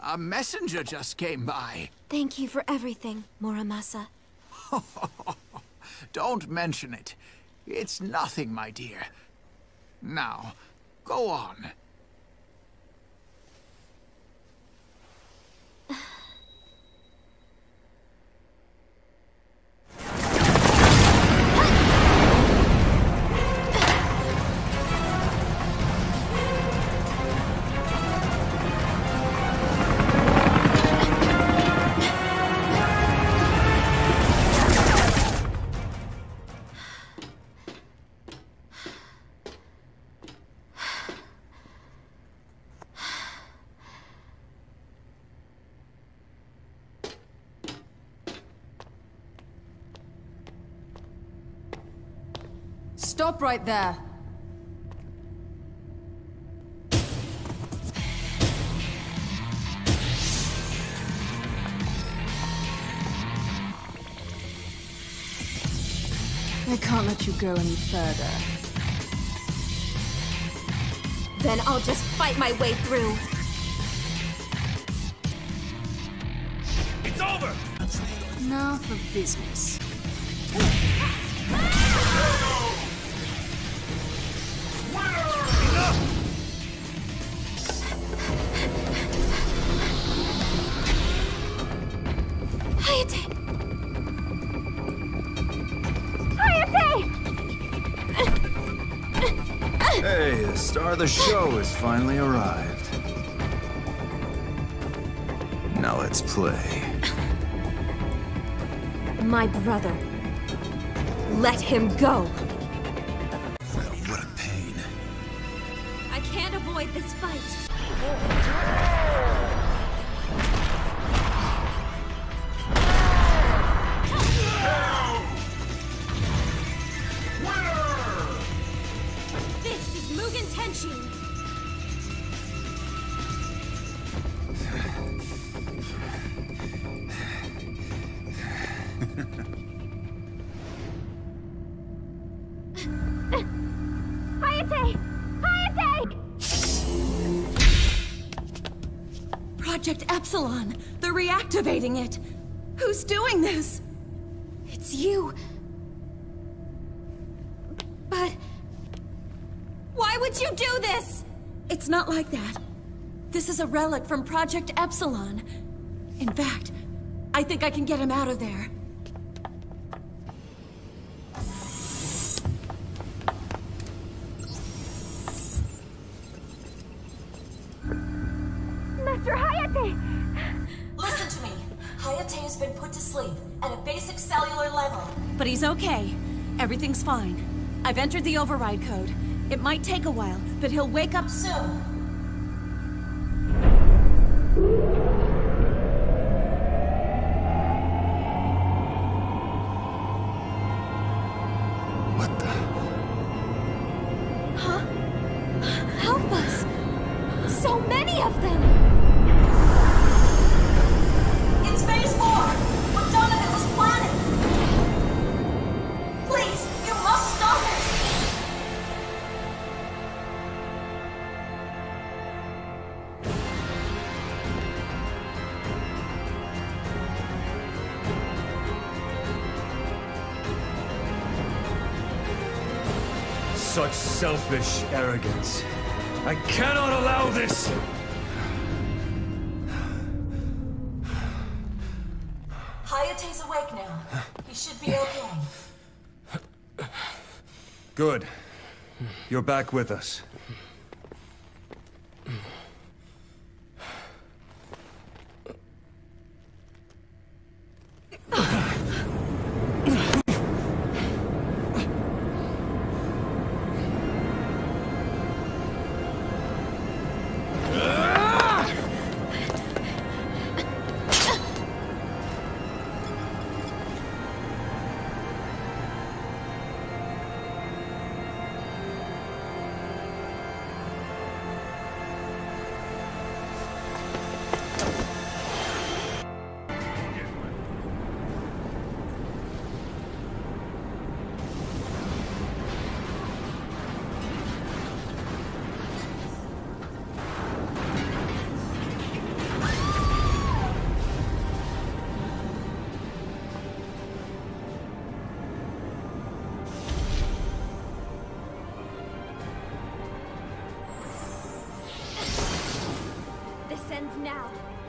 A messenger just came by. Thank you for everything, Muramasa. Don't mention it. It's nothing, my dear. Now, go on. Stop right there! I can't let you go any further. Then I'll just fight my way through. It's over! Now for business. Hayate! Hayate! Hey, the star of the show has finally arrived. Now let's play. My brother. Let him go. What a pain. I can't avoid this fight. This is Mugen Tenshin. Hayate! Hayate! Project Epsilon! They're reactivating it! Who's doing this? It's you. But... why would you do this? It's not like that. This is a relic from Project Epsilon. In fact, I think I can get him out of there. Master Hayate! Listen to me. Hayate has been put to sleep at a basic cellular level. But he's okay. Everything's fine. I've entered the override code. It might take a while, but he'll wake up soon. What the? Huh? Help us! So many of them! It's Phase 4! What Donovan was planning! Please, you must stop it! Such selfish arrogance. I cannot allow this! Hayate's awake now. He should be okay. Good. You're back with us.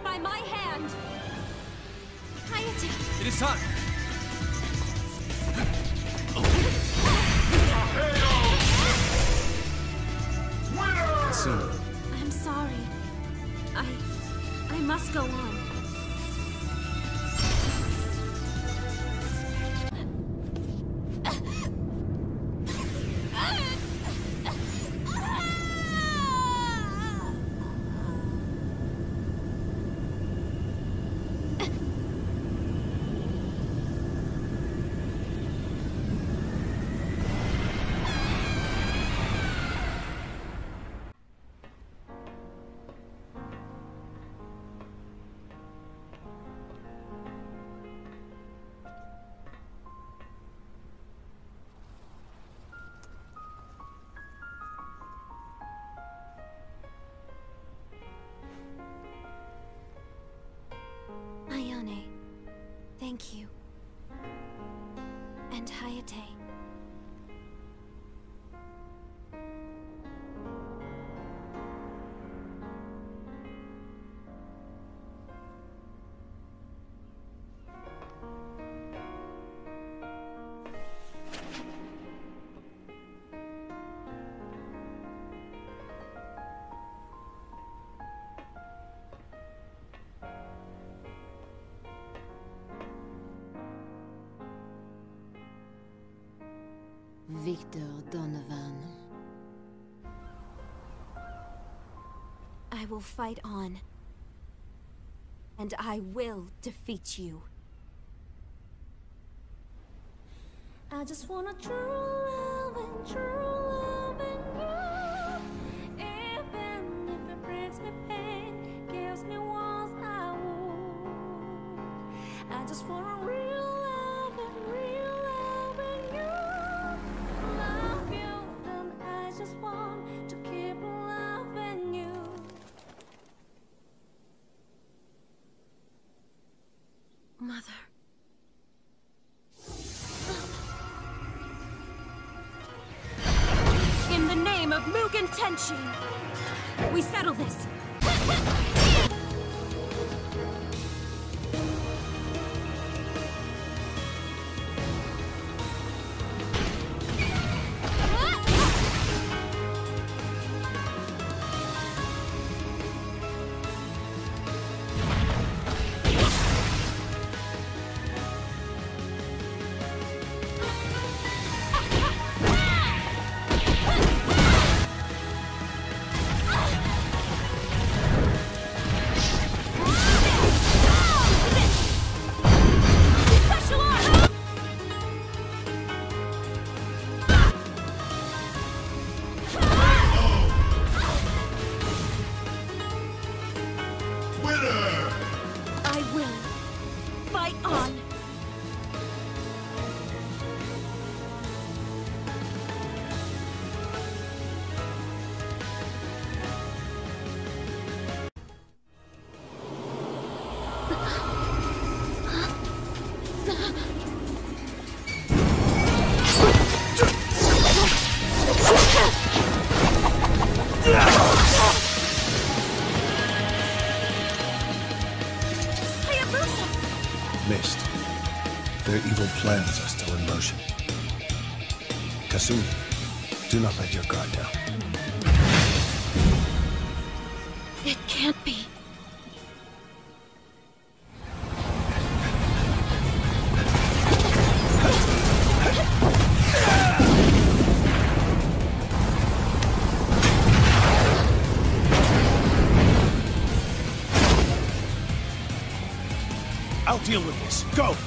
by my hand! Hayate! It is time! Soon. I'm sorry. I must go on. Ayane, thank you. And Hayate. Victor Donovan. I will fight on. And I will defeat you. I just wanna true love and you. Even if it brings me pain, gives me walls I wound. I just wanna real love and you. Love you, and I just want to keep loving you. Mother. In the name of Mugen Tenshin, we settle this. I will fight on. Missed. Their evil plans are still in motion. Kasumi, do not let your guard down. It can't be. I'll deal with this. Go!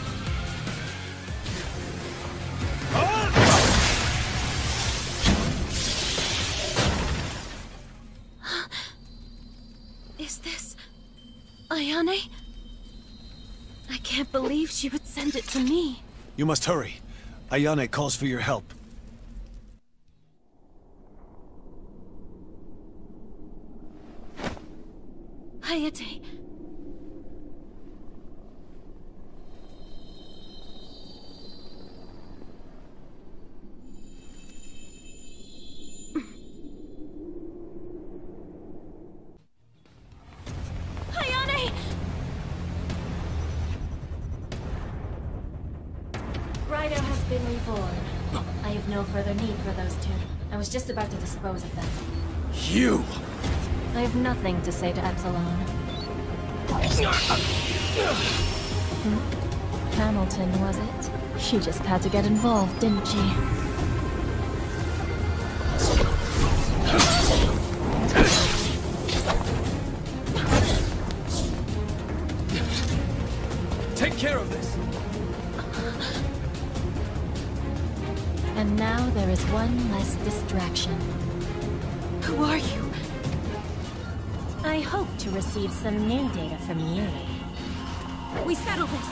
Is this Ayane? I can't believe she would send it to me. You must hurry. Ayane calls for your help. Hayate. Ayane! Rider has been reborn. I have no further need for those two. I was just about to dispose of them. You! I have nothing to say to Epsilon. Hamilton, was it? She just had to get involved, didn't she? Take care of this! And now there is one less distraction. Who are you? I hope to receive some new data from you. We settle this.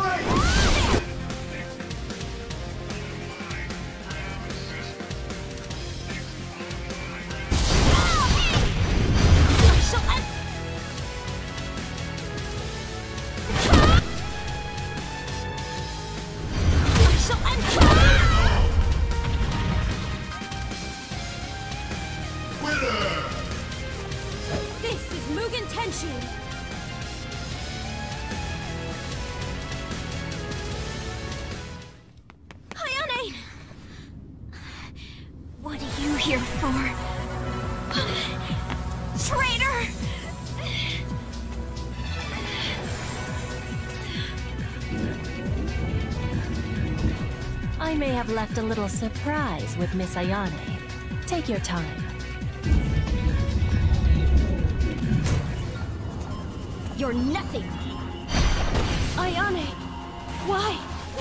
This is Mugen Tenshu! Ayane! What are you here for? Traitor! I may have left a little surprise with Miss Ayane. Take your time. You're nothing! Ayane! Why?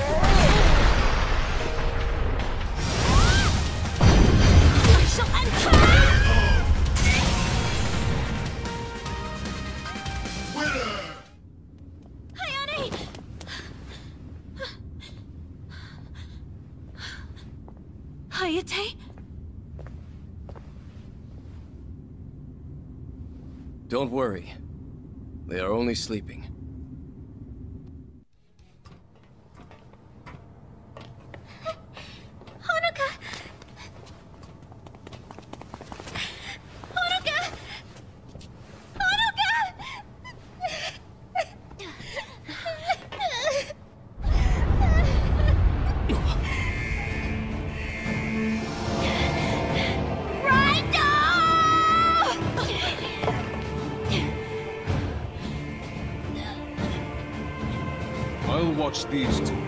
I shall enter! Ayane! Hayate? Don't worry. They are only sleeping. Honoka! Honoka! Honoka! I'll watch these two.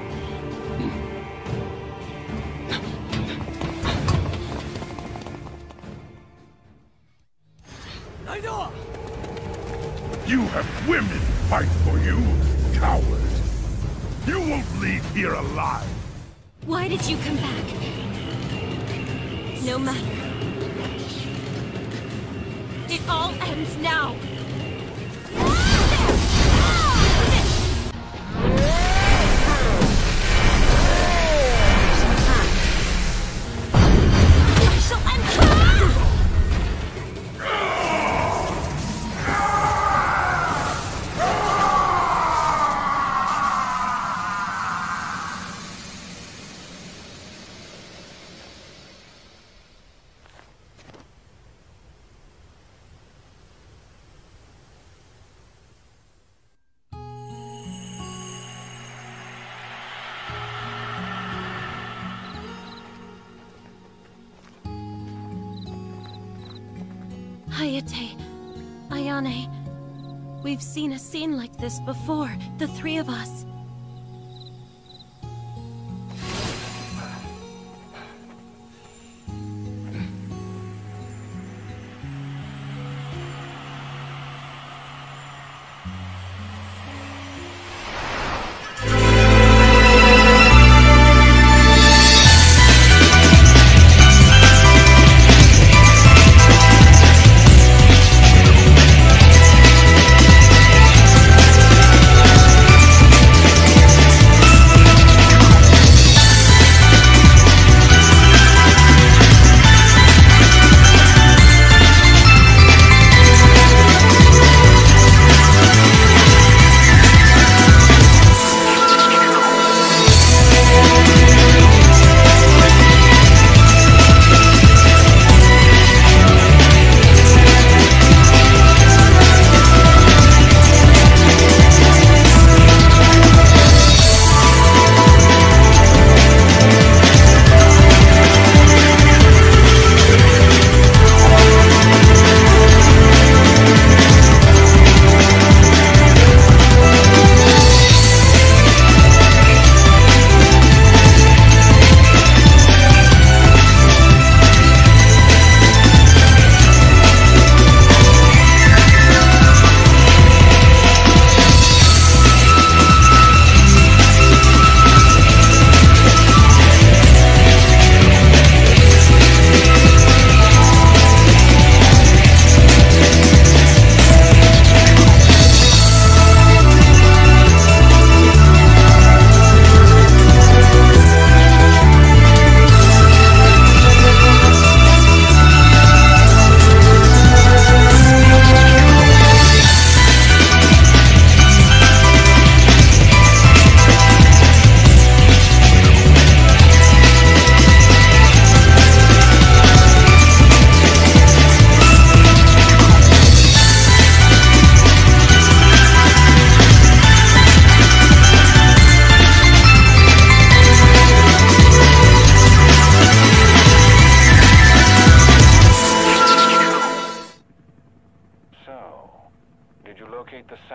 You have women fight for you, coward. You won't leave here alive. Why did you come back? No matter. It all ends now. Hayate, Ayane, we've seen a scene like this before, the three of us.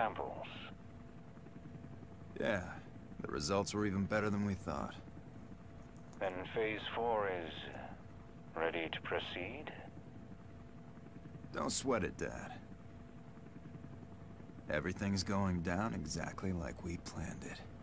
samples. Yeah, the results were even better than we thought. Then Phase 4 is ready to proceed? Don't sweat it, Dad. Everything's going down exactly like we planned it.